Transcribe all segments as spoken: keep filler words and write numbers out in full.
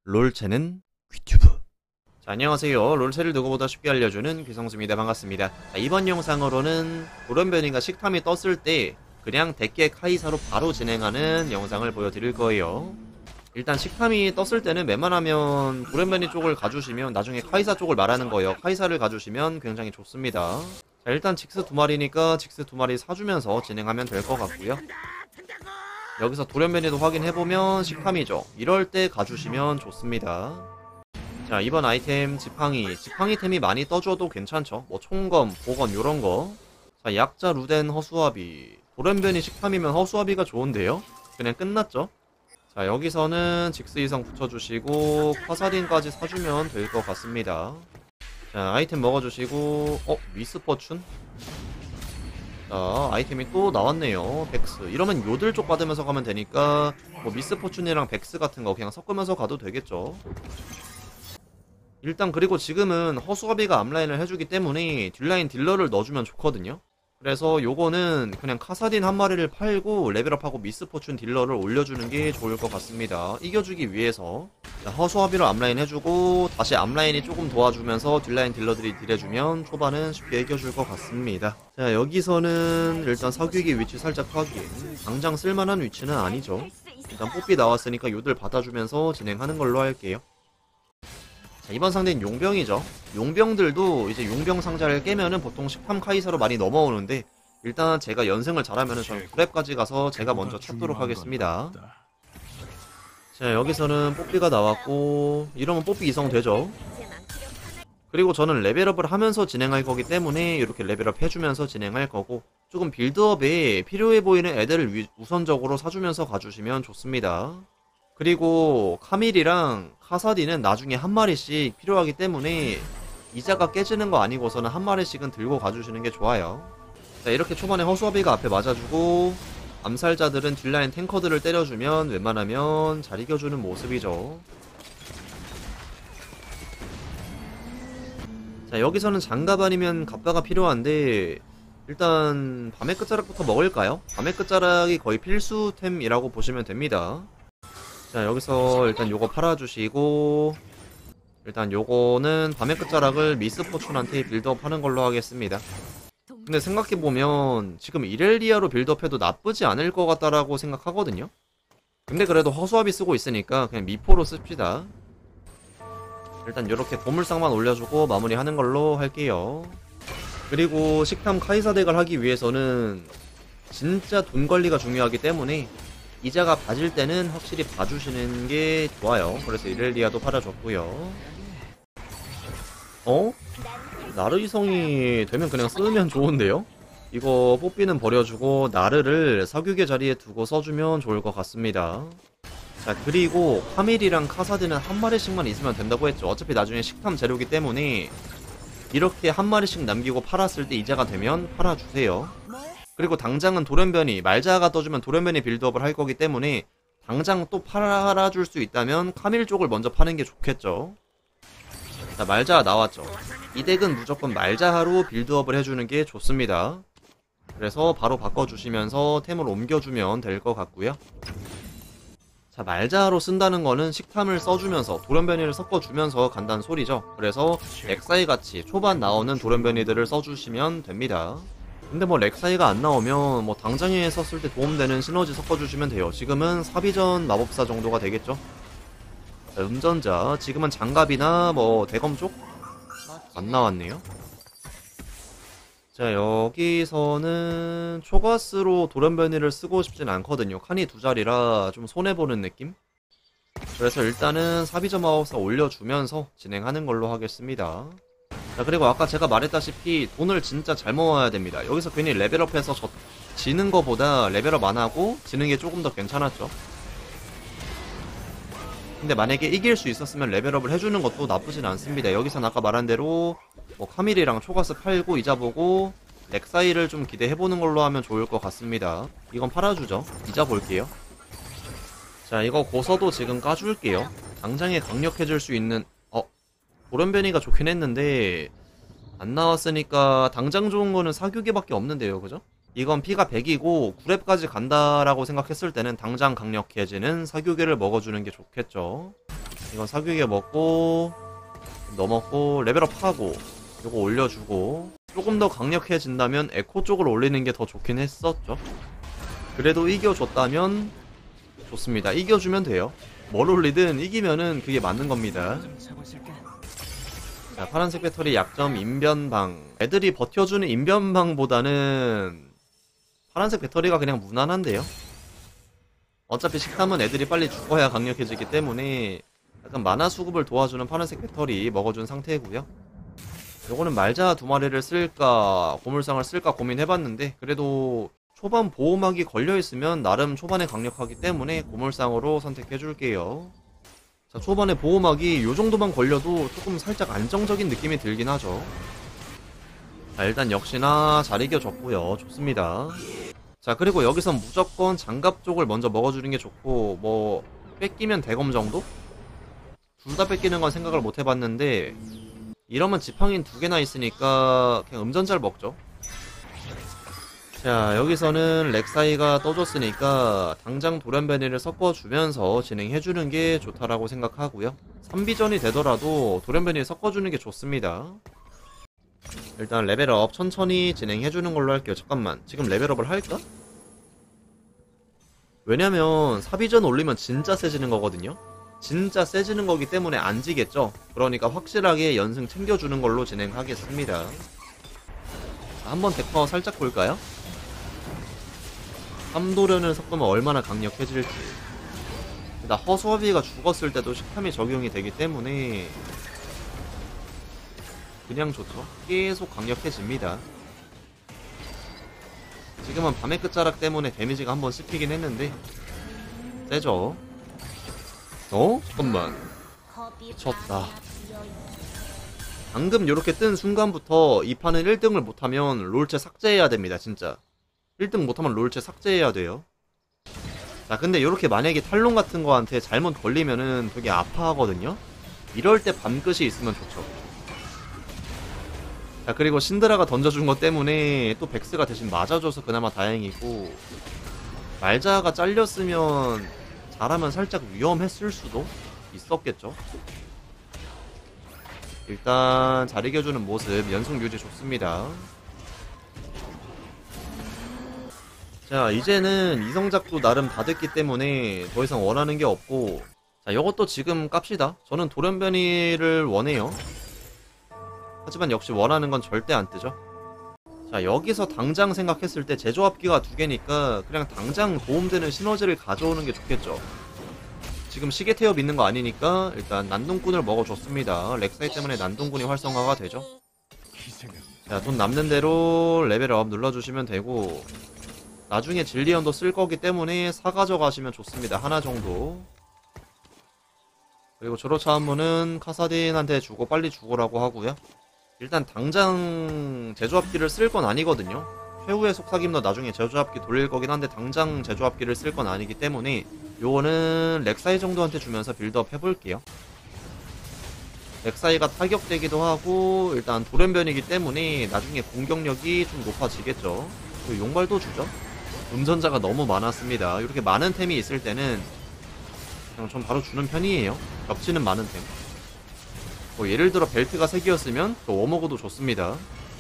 롤체는 귀튜브. 자, 안녕하세요. 롤체를 누구보다 쉽게 알려주는 귀성수입니다. 반갑습니다. 자, 이번 영상으로는 돌연변이가 식탐이 떴을 때 그냥 덱계 카이사로 바로 진행하는 영상을 보여드릴 거예요. 일단 식탐이 떴을 때는 웬만하면 돌연변이 쪽을 가주시면 나중에 카이사 쪽을 말하는 거예요. 카이사를 가주시면 굉장히 좋습니다. 자, 일단 직스 두 마리니까 직스 두 마리 사주면서 진행하면 될 것 같고요. 여기서 돌연변이도 확인해보면 식탐이죠. 이럴 때 가주시면 좋습니다. 자, 이번 아이템 지팡이. 지팡이템이 많이 떠줘도 괜찮죠. 뭐 총검, 보건 요런거. 자, 약자 루덴 허수아비. 돌연변이 식탐이면 허수아비가 좋은데요? 그냥 끝났죠. 자, 여기서는 직스 이성 붙여주시고 카사딘까지 사주면 될 것 같습니다. 자, 아이템 먹어주시고 어? 미스퍼춘? 자, 아이템이 또 나왔네요. 백스. 이러면 요들 쪽 받으면서 가면 되니까 뭐 미스포춘이랑 백스 같은 거 그냥 섞으면서 가도 되겠죠. 일단 그리고 지금은 허수아비가 앞라인을 해주기 때문에 뒷라인 딜러를 넣어주면 좋거든요. 그래서 요거는 그냥 카사딘 한 마리를 팔고 레벨업하고 미스포춘 딜러를 올려주는 게 좋을 것 같습니다. 이겨주기 위해서. 자, 허수아비로 앞라인 해주고 다시 앞라인이 조금 도와주면서 뒷라인 딜러들이 딜해주면 초반은 쉽게 이겨줄 것 같습니다. 자, 여기서는 일단 사귀기 위치 살짝 확인. 당장 쓸만한 위치는 아니죠. 일단 뽀삐 나왔으니까 요들 받아주면서 진행하는 걸로 할게요. 자, 이번 상대는 용병이죠. 용병들도 이제 용병 상자를 깨면은 보통 식탐 카이사로 많이 넘어오는데 일단 제가 연승을 잘하면은 저는 구렙까지 가서 제가 먼저 찾도록 하겠습니다. 자, 여기서는 뽀삐가 나왔고 이러면 뽀삐 이성 되죠. 그리고 저는 레벨업을 하면서 진행할 거기 때문에 이렇게 레벨업 해주면서 진행할 거고 조금 빌드업에 필요해 보이는 애들을 위, 우선적으로 사주면서 가주시면 좋습니다. 그리고 카밀이랑 카사딘은 나중에 한 마리씩 필요하기 때문에 이자가 깨지는 거 아니고서는 한 마리씩은 들고 가주시는 게 좋아요. 자, 이렇게 초반에 허수아비가 앞에 맞아주고 암살자들은 뒷라인 탱커들을 때려주면 웬만하면 잘 이겨주는 모습이죠. 자, 여기서는 장갑 아니면 갑바가 필요한데 일단 밤의 끝자락부터 먹을까요? 밤의 끝자락이 거의 필수템이라고 보시면 됩니다. 자, 여기서 일단 요거 팔아주시고 일단 요거는 밤의 끝자락을 미스포춘한테 빌드업 하는 걸로 하겠습니다. 근데 생각해보면 지금 이렐리아로 빌드업해도 나쁘지 않을 것 같다라고 생각하거든요. 근데 그래도 허수아비 쓰고 있으니까 그냥 미포로 씁시다. 일단 요렇게 보물상만 올려주고 마무리하는 걸로 할게요. 그리고 식탐 카이사 덱을 하기 위해서는 진짜 돈 관리가 중요하기 때문에 이자가 봐질 때는 확실히 봐주시는 게 좋아요. 그래서 이렐리아도 팔아줬고요. 어? 나르이성이 되면 그냥 쓰면 좋은데요? 이거 뽀삐는 버려주고 나르를 사규계 자리에 두고 써주면 좋을 것 같습니다. 자, 그리고 카밀이랑 카사딘은 한 마리씩만 있으면 된다고 했죠. 어차피 나중에 식탐 재료기 때문에 이렇게 한 마리씩 남기고 팔았을 때 이자가 되면 팔아주세요. 그리고 당장은 돌연변이, 말자가 떠주면 돌연변이 빌드업을 할 거기 때문에 당장 또 팔아줄 수 있다면 카밀 쪽을 먼저 파는 게 좋겠죠. 자, 말자 나왔죠. 이 덱은 무조건 말자하로 빌드업을 해주는 게 좋습니다. 그래서 바로 바꿔주시면서 템을 옮겨주면 될 것 같고요. 자, 말자하로 쓴다는 거는 식탐을 써주면서 돌연변이를 섞어주면서 간다는 소리죠. 그래서 렉사이 같이 초반 나오는 돌연변이들을 써주시면 됩니다. 근데 뭐 렉사이가 안 나오면 뭐 당장에 썼을 때 도움되는 시너지 섞어주시면 돼요. 지금은 사비전 마법사 정도가 되겠죠. 자, 음전자. 지금은 장갑이나 뭐 대검 쪽? 안 나왔네요. 자, 여기서는 초가스로 돌연변이를 쓰고 싶진 않거든요. 칸이 두 자리라 좀 손해보는 느낌? 그래서 일단은 사비전 마법사 올려주면서 진행하는 걸로 하겠습니다. 자, 그리고 아까 제가 말했다시피 돈을 진짜 잘 모아야 됩니다. 여기서 괜히 레벨업해서 저, 지는 거보다 레벨업 안 하고 지는 게 조금 더 괜찮았죠. 근데 만약에 이길 수 있었으면 레벨업을 해주는 것도 나쁘진 않습니다. 여기선 아까 말한 대로 뭐 카밀이랑 초가스 팔고 이자 보고 렉사이를 좀 기대해보는 걸로 하면 좋을 것 같습니다. 이건 팔아주죠. 이자 볼게요. 자, 이거 고서도 지금 까줄게요. 당장에 강력해질 수 있는 어? 돌연변이가 좋긴 했는데 안 나왔으니까 당장 좋은 거는 사규계밖에 없는데요, 그죠? 이건 피가 백이고 구렙까지 간다라고 생각했을 때는 당장 강력해지는 사교계를 먹어주는 게 좋겠죠. 이건 사교육에 먹고 넘었고 레벨업하고 요거 올려주고 조금 더 강력해진다면 에코 쪽을 올리는 게 더 좋긴 했었죠. 그래도 이겨줬다면 좋습니다. 이겨주면 돼요. 뭘 올리든 이기면은 그게 맞는 겁니다. 자, 파란색 배터리 약점 인변방. 애들이 버텨주는 인변방보다는 파란색 배터리가 그냥 무난한데요. 어차피 식탐은 애들이 빨리 죽어야 강력해지기 때문에 약간 만화 수급을 도와주는 파란색 배터리 먹어준 상태고요. 요거는 말자 두 마리를 쓸까 고물상을 쓸까 고민해봤는데 그래도 초반 보호막이 걸려있으면 나름 초반에 강력하기 때문에 고물상으로 선택해줄게요. 자, 초반에 보호막이 요정도만 걸려도 조금 살짝 안정적인 느낌이 들긴 하죠. 자, 일단 역시나 잘 이겨줬고요. 좋습니다. 자, 그리고 여기선 무조건 장갑 쪽을 먼저 먹어주는 게 좋고 뭐 뺏기면 대검 정도? 둘 다 뺏기는 건 생각을 못 해봤는데 이러면 지팡이는 두 개나 있으니까 그냥 음전잘 먹죠. 자, 여기서는 렉사이가 떠줬으니까 당장 돌연변이를 섞어주면서 진행해주는 게 좋다라고 생각하고요. 삼 비전이 되더라도 돌연변이 섞어주는 게 좋습니다. 일단 레벨업 천천히 진행해주는 걸로 할게요. 잠깐만, 지금 레벨업을 할까? 왜냐면 사 비전 올리면 진짜 세지는 거거든요. 진짜 세지는 거기 때문에 안 지겠죠. 그러니까 확실하게 연승 챙겨주는 걸로 진행하겠습니다. 자, 한번 데커 살짝 볼까요? 삼도련을 섞으면 얼마나 강력해질지. 나 허수아비가 죽었을 때도 식탐이 적용이 되기 때문에 그냥 좋죠. 계속 강력해집니다. 지금은 밤의 끝자락 때문에 데미지가 한번 씹히긴 했는데 세죠. 어? 잠깐만, 미쳤다. 방금 요렇게 뜬 순간부터 이 판은 일 등을 못하면 롤체 삭제해야 됩니다. 진짜 일 등 못하면 롤체 삭제해야 돼요. 자, 근데 요렇게 만약에 탈론 같은 거한테 잘못 걸리면은 되게 아파하거든요. 이럴 때 밤끝이 있으면 좋죠. 자, 그리고 신드라가 던져준 것 때문에 또 백스가 대신 맞아줘서 그나마 다행이고, 말자가 잘렸으면 잘하면 살짝 위험했을 수도 있었겠죠. 일단 잘 이겨주는 모습, 연속 유지 좋습니다. 자, 이제는 이성작도 나름 다 됐기 때문에 더 이상 원하는 게 없고, 자, 이것도 지금 깝시다. 저는 돌연변이를 원해요. 하지만 역시 원하는 건 절대 안 뜨죠. 자, 여기서 당장 생각했을 때 제조합기가 두 개니까 그냥 당장 도움되는 시너지를 가져오는 게 좋겠죠. 지금 시계 태엽 있는 거 아니니까 일단 난동꾼을 먹어줬습니다. 렉사이 때문에 난동꾼이 활성화가 되죠. 자, 돈 남는 대로 레벨업 눌러주시면 되고, 나중에 진리언도 쓸 거기 때문에 사 가져가시면 좋습니다. 하나 정도. 그리고 조로차 한 분은 카사딘한테 주고 빨리 죽으라고 하고요. 일단 당장 제조합기를 쓸 건 아니거든요. 최후의 속삭임도 나중에 제조합기 돌릴 거긴 한데 당장 제조합기를 쓸 건 아니기 때문에 요거는 렉사이 정도한테 주면서 빌드업 해볼게요. 렉사이가 타격되기도 하고 일단 돌연변이기 때문에 나중에 공격력이 좀 높아지겠죠. 그리고 용발도 주죠. 음전자가 너무 많았습니다. 이렇게 많은 템이 있을 때는 그냥 전 바로 주는 편이에요. 겹치는 많은 템. 뭐 예를 들어 벨트가 세 개였으면 또 워머그도 좋습니다.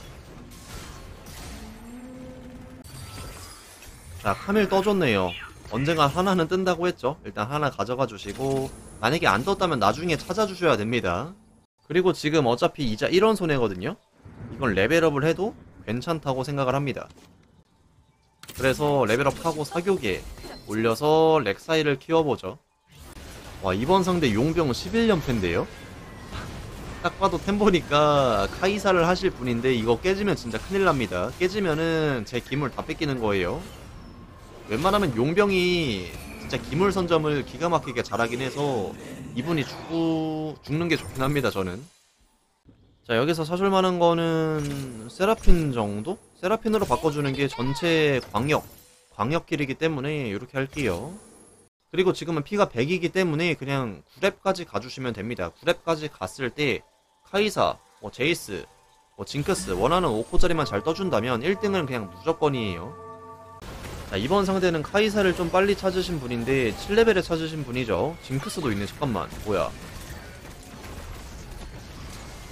자, 카밀 떠줬네요. 언젠가 하나는 뜬다고 했죠. 일단 하나 가져가 주시고, 만약에 안 떴다면 나중에 찾아주셔야 됩니다. 그리고 지금 어차피 이자 일 원 손해거든요. 이건 레벨업을 해도 괜찮다고 생각을 합니다. 그래서 레벨업하고 사교계 올려서 렉사이를 키워보죠. 와, 이번 상대 용병 십일 연패인데요? 딱 봐도 템 보니까 카이사를 하실 분인데 이거 깨지면 진짜 큰일 납니다. 깨지면은 제 기물 다 뺏기는 거예요. 웬만하면 용병이 진짜 기물 선점을 기가 막히게 잘하긴 해서 이분이 죽... 죽는 게 좋긴 합니다, 저는. 자, 여기서 사줄 만한 거는 세라핀 정도? 세라핀으로 바꿔주는 게 전체 광역, 광역길이기 때문에 이렇게 할게요. 그리고 지금은 피가 백이기 때문에 그냥 구 렙까지 가주시면 됩니다. 구 렙까지 갔을 때 카이사, 뭐 제이스, 뭐 징크스 원하는 오 코짜리만 잘 떠준다면 일 등은 그냥 무조건이에요. 자, 이번 상대는 카이사를 좀 빨리 찾으신 분인데 칠 레벨에 찾으신 분이죠. 징크스도 있네. 잠깐만, 뭐야,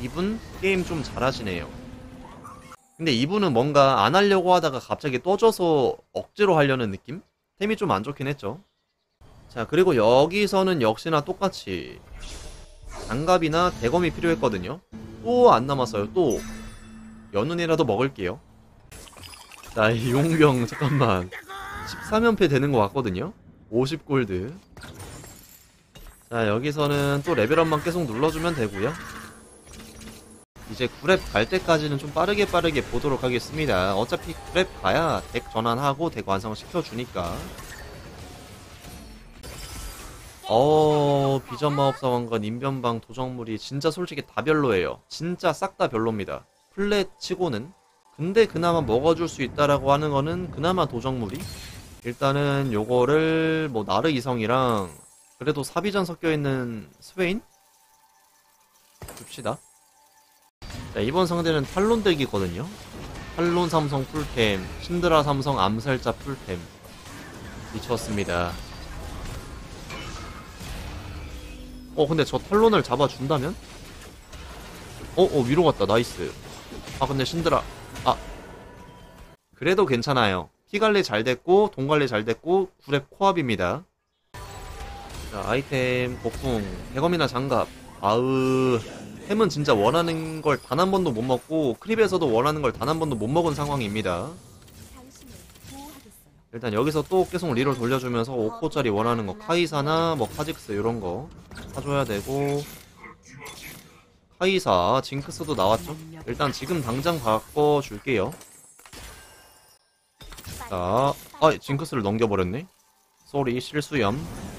이분 게임 좀 잘하시네요. 근데 이분은 뭔가 안 하려고 하다가 갑자기 떠져서 억지로 하려는 느낌? 템이 좀 안 좋긴 했죠. 자, 그리고 여기서는 역시나 똑같이 장갑이나 대검이 필요했거든요. 또 안 남았어요. 또 연운이라도 먹을게요. 자, 이 용병 잠깐만 십삼 연패 되는 것 같거든요. 오십 골드. 자, 여기서는 또 레벨업만 계속 눌러주면 되고요. 이제 구 렙 갈 때까지는 좀 빠르게 빠르게 보도록 하겠습니다. 어차피 구 렙 가야 덱 전환하고 덱 완성시켜주니까. 어, 비전마법사왕관, 인변방, 도적물이 진짜 솔직히 다 별로예요. 진짜 싹 다 별로입니다. 플랫 치고는. 근데 그나마 먹어줄 수 있다라고 하는 거는 그나마 도적물이. 일단은 요거를 뭐 나르 이성이랑 그래도 사비전 섞여있는 스웨인? 줍시다. 자, 이번 상대는 탈론 덱이거든요. 탈론 삼성 풀템, 신드라 삼성 암살자 풀템. 미쳤습니다. 어, 근데 저 탈론을 잡아준다면? 어, 어, 위로 갔다. 나이스. 아, 근데 신드라. 아. 그래도 괜찮아요. 피 관리 잘 됐고, 돈 관리 잘 됐고, 구 렙 코앞입니다. 자, 아이템, 복풍, 대검이나 장갑. 아으. 템은 진짜 원하는 걸 단 한 번도 못 먹고, 크립에서도 원하는 걸 단 한 번도 못 먹은 상황입니다. 일단 여기서 또 계속 리롤 돌려주면서 오 코짜리 원하는 거 카이사나 뭐 카직스 이런 거 사줘야 되고, 카이사 징크스도 나왔죠. 일단 지금 당장 바꿔줄게요. 자, 아 징크스를 넘겨버렸네. 쏘리 실수염.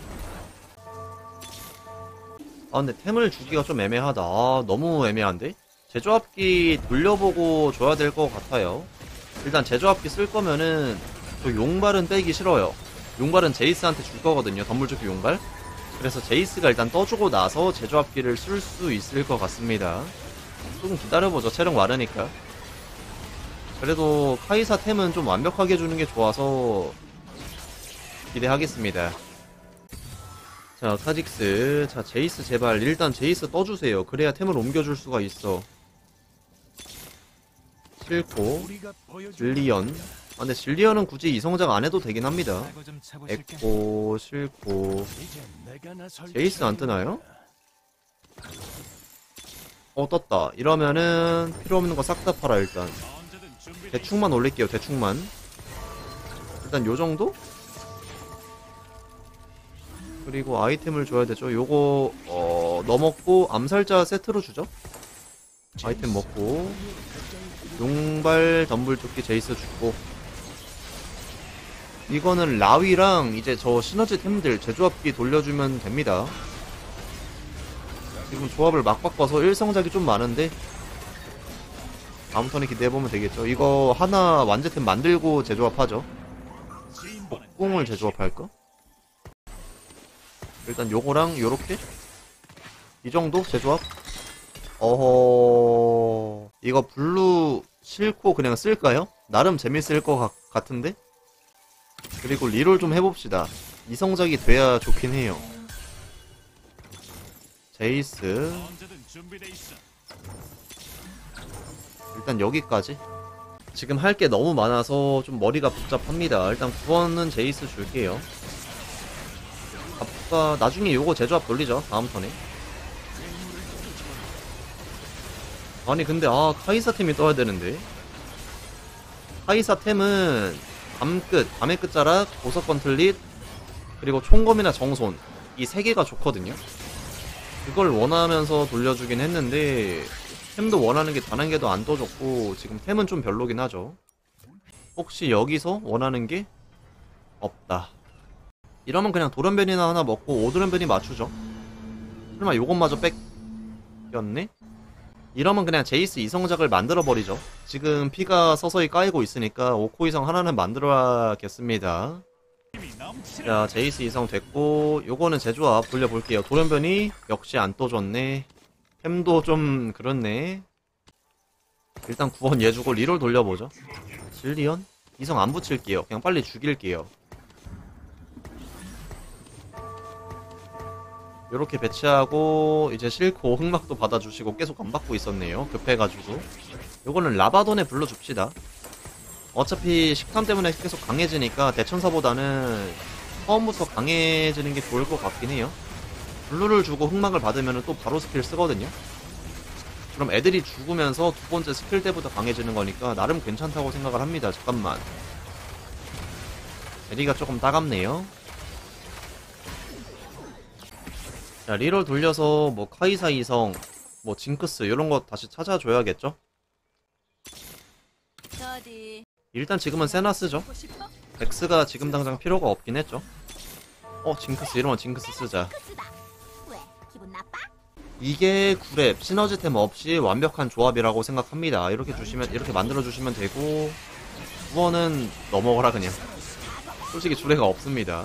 아 근데 템을 주기가 좀 애매하다. 아, 너무 애매한데? 제조합기 돌려보고 줘야 될 것 같아요. 일단 제조합기 쓸 거면은 저 용발은 빼기 싫어요. 용발은 제이스한테 줄 거거든요. 덤물주기 용발. 그래서 제이스가 일단 떠주고 나서 제조합기를 쓸 수 있을 것 같습니다. 조금 기다려보죠. 체력 많으니까. 그래도 카이사 템은 좀 완벽하게 주는 게 좋아서 기대하겠습니다. 자, 카직스. 자, 제이스 제발. 일단 제이스 떠주세요. 그래야 템을 옮겨줄 수가 있어. 실코, 질리언. 아, 근데 질리언은 굳이 이성작 안 해도 되긴 합니다. 에코, 실코. 제이스 안 뜨나요? 어, 떴다. 이러면은 필요 없는 거 싹 다 팔아, 일단. 대충만 올릴게요, 대충만. 일단 요 정도? 그리고 아이템을 줘야 되죠. 요거, 어, 넣어먹고 암살자 세트로 주죠. 아이템 먹고. 용발, 덤불조끼, 제이스 주고. 이거는 라위랑 이제 저 시너지 템들 제조합기 돌려주면 됩니다. 지금 조합을 막 바꿔서 일성작이 좀 많은데 다음 턴에 기대해보면 되겠죠. 이거 하나 완제템 만들고 제조합하죠. 복궁을 제조합할까? 일단 요거랑 요렇게 이 정도 제조합. 어허, 이거 블루 실코 그냥 쓸까요? 나름 재밌을 것 같, 같은데? 그리고 리롤 좀 해봅시다. 이성작이 돼야 좋긴 해요. 제이스. 일단 여기까지. 지금 할 게 너무 많아서 좀 머리가 복잡합니다. 일단 구원은 제이스 줄게요. 아까 나중에 요거 제조합 돌리죠. 다음 턴에. 아니 근데 아 카이사 템이 떠야 되는데. 카이사 템은 밤끝, 밤의 끝자락, 보석 건틀릿, 그리고 총검이나 정손 이 세 개가 좋거든요. 그걸 원하면서 돌려주긴 했는데 템도 원하는 게 단 한 개도 안 떠줬고 지금 템은 좀 별로긴 하죠. 혹시 여기서 원하는 게 없다. 이러면 그냥 돌연변이나 하나 먹고 오돌연변이 맞추죠. 설마 요것마저 뺏겼네? 이러면 그냥 제이스 이성작을 만들어버리죠. 지금 피가 서서히 까이고 있으니까 오 코 이성 하나는 만들어야겠습니다. 자, 제이스 이성 됐고 요거는 제조합 돌려볼게요. 돌연변이 역시 안 떠줬네. 템도 좀 그렇네. 일단 구원 얘 주고 리롤 돌려보죠. 질리언? 이성 안 붙일게요. 그냥 빨리 죽일게요. 요렇게 배치하고 이제 실코 흑막도 받아주시고 계속 안 받고 있었네요. 급해가지고 요거는 라바돈에 불러줍시다. 어차피 식탐 때문에 계속 강해지니까 대천사보다는 처음부터 강해지는 게 좋을 것 같긴 해요. 블루를 주고 흑막을 받으면 또 바로 스킬 쓰거든요. 그럼 애들이 죽으면서 두 번째 스킬 때부터 강해지는 거니까 나름 괜찮다고 생각을 합니다. 잠깐만. 제리가 조금 따갑네요. 자, 리롤 돌려서 뭐 카이사 이성, 뭐 징크스 이런 거 다시 찾아줘야겠죠? 일단 지금은 세나 쓰죠. 백스가 지금 당장 필요가 없긴 했죠. 어, 징크스 이러면 징크스 쓰자. 이게 구랩, 시너지템 없이 완벽한 조합이라고 생각합니다. 이렇게 주시면, 이렇게 만들어주시면 되고, 두 번은 넘어가라, 그냥. 솔직히 주례가 없습니다.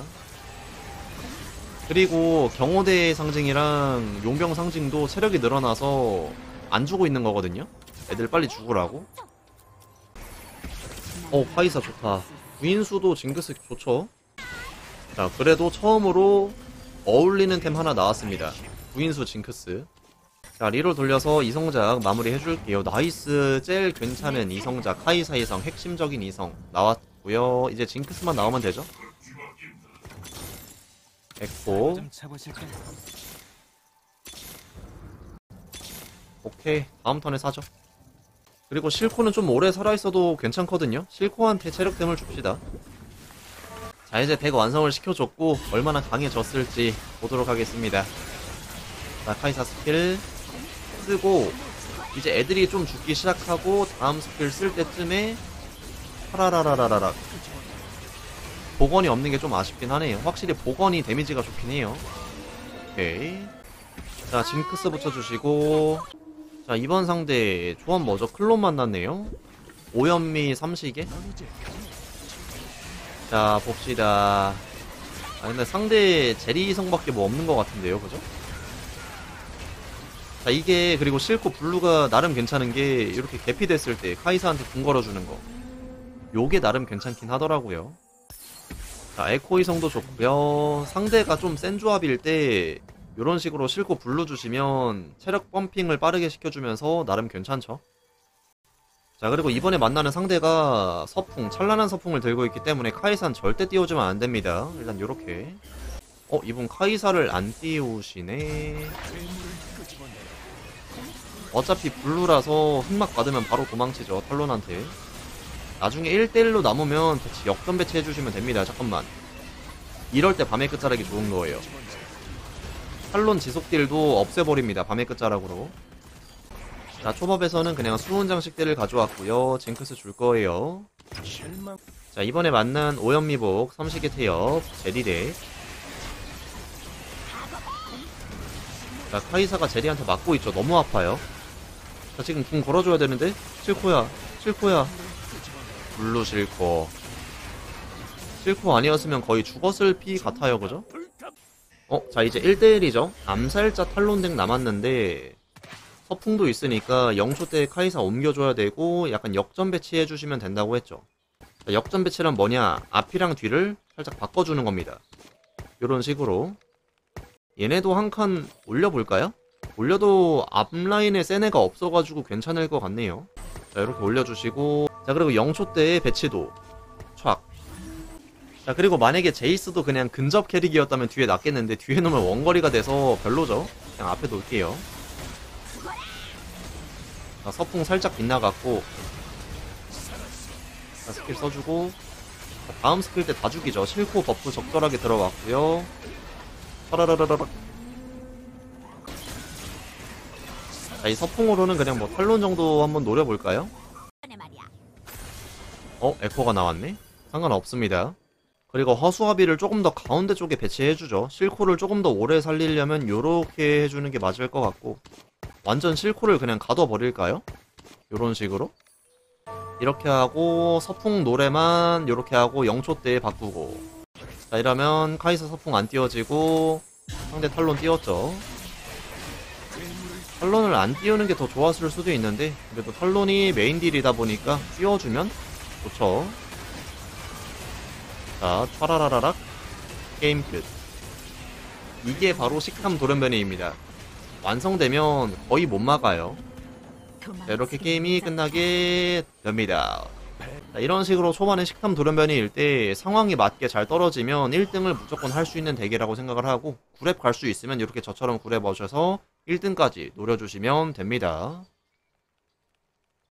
그리고 경호대 상징이랑 용병 상징도 체력이 늘어나서 안 주고 있는 거거든요? 애들 빨리 죽으라고. 어, 파이사 좋다. 구인수도 징크스 좋죠? 자, 그래도 처음으로 어울리는 템 하나 나왔습니다. 구인수 징크스. 자, 리롤 돌려서 이성작 마무리 해줄게요. 나이스. 제일 괜찮은 이성작 카이사 이성, 핵심적인 이성 나왔고요. 이제 징크스만 나오면 되죠? 에코. 오케이, 다음 턴에 사죠. 그리고 실코는 좀 오래 살아있어도 괜찮거든요. 실코한테 체력템을 줍시다. 자, 이제 덱 완성을 시켜줬고 얼마나 강해졌을지 보도록 하겠습니다. 자, 카이사 스킬 쓰고 이제 애들이 좀 죽기 시작하고 다음 스킬 쓸 때쯤에 파라라라라라 복원이 없는 게 좀 아쉽긴 하네요. 확실히 복원이 데미지가 좋긴 해요. 오케이. 자, 징크스 붙여주시고. 자, 이번 상대 조합 뭐죠? 클론 만났네요. 오연미 삼시계. 자, 봅시다. 아, 근데 상대 제리성밖에 뭐 없는 것 같은데요, 그죠? 자, 이게 그리고 실코 블루가 나름 괜찮은 게 이렇게 개피됐을 때 카이사한테 궁 걸어주는 거, 요게 나름 괜찮긴 하더라고요. 자, 에코이성도 좋고요. 상대가 좀 센 조합일 때 요런 식으로 실코 블루 주시면 체력 펌핑을 빠르게 시켜주면서 나름 괜찮죠. 자, 그리고 이번에 만나는 상대가 서풍, 찬란한 서풍을 들고 있기 때문에 카이사는 절대 띄워주면 안됩니다. 일단 요렇게. 어, 이분 카이사를 안 띄우시네. 어차피 블루라서 흑막 받으면 바로 도망치죠, 탈론한테. 나중에 일 대 일로 남으면 배치, 역전 배치 해주시면 됩니다. 잠깐만. 이럴 때 밤의 끝자락이 좋은 거예요. 탈론 지속딜도 없애버립니다, 밤의 끝자락으로. 자, 초밥에서는 그냥 수은 장식대를 가져왔고요. 징크스 줄 거예요. 자, 이번에 만난 오연미복, 삼식의 태엽, 제리덱. 자, 카이사가 제리한테 맞고 있죠. 너무 아파요. 자, 지금 궁 걸어줘야 되는데? 실코야, 실코야. 블루 실코. 실코 아니었으면 거의 죽었을 피 같아요, 그죠? 어, 자, 이제 일 대 일이죠. 암살자 탈론덱 남았는데 서풍도 있으니까 영 초 때 카이사 옮겨줘야 되고 약간 역전 배치해주시면 된다고 했죠. 자, 역전 배치란 뭐냐, 앞이랑 뒤를 살짝 바꿔주는 겁니다. 요런 식으로. 얘네도 한 칸 올려볼까요? 올려도 앞라인에 센 애가 없어가지고 괜찮을 것 같네요. 자, 이렇게 올려주시고. 자, 그리고 영 초 때 배치도 촥. 자, 그리고 만약에 제이스도 그냥 근접 캐릭이었다면 뒤에 놨겠는데 뒤에 놓으면 원거리가 돼서 별로죠. 그냥 앞에 놓을게요. 자, 서풍 살짝 빗나갔고. 자, 스킬 써주고. 자, 다음 스킬 때 다 죽이죠. 실코 버프 적절하게 들어갔고요. 파라라라라. 자, 이 서풍으로는 그냥 뭐 탈론 정도 한번 노려볼까요? 어? 에코가 나왔네? 상관없습니다. 그리고 허수아비를 조금 더 가운데 쪽에 배치해주죠. 실코를 조금 더 오래 살리려면 요렇게 해주는 게 맞을 것 같고, 완전 실코를 그냥 가둬버릴까요? 요런 식으로 이렇게 하고 서풍 노래만 요렇게 하고 영 초 때 바꾸고. 자, 이러면 카이사 서풍 안 띄워지고 상대 탈론 띄웠죠. 탈론을 안 띄우는 게 더 좋았을 수도 있는데 그래도 탈론이 메인 딜이다 보니까 띄워주면 좋죠. 자, 차라라라락. 게임 끝. 이게 바로 식탐 돌연변이입니다. 완성되면 거의 못 막아요. 자, 이렇게 게임이 끝나게 됩니다. 자, 이런 식으로 초반에 식탐 돌연변이일 때 상황에 맞게 잘 떨어지면 일 등을 무조건 할 수 있는 덱이라고 생각을 하고, 구랩 갈 수 있으면 이렇게 저처럼 구랩 오셔서 일 등까지 노려주시면 됩니다.